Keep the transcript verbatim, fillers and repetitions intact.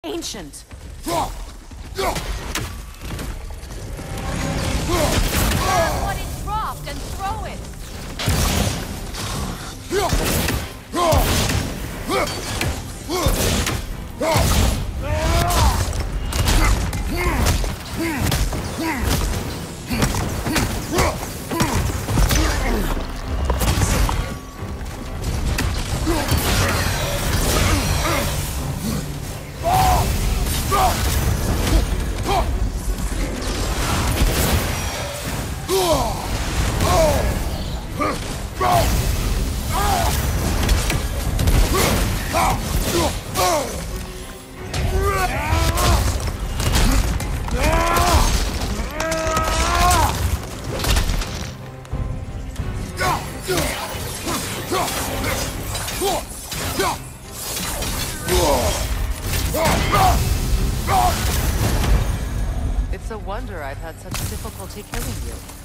Ancient. Grab what it dropped and throw it. It's a wonder I've had such difficulty killing you.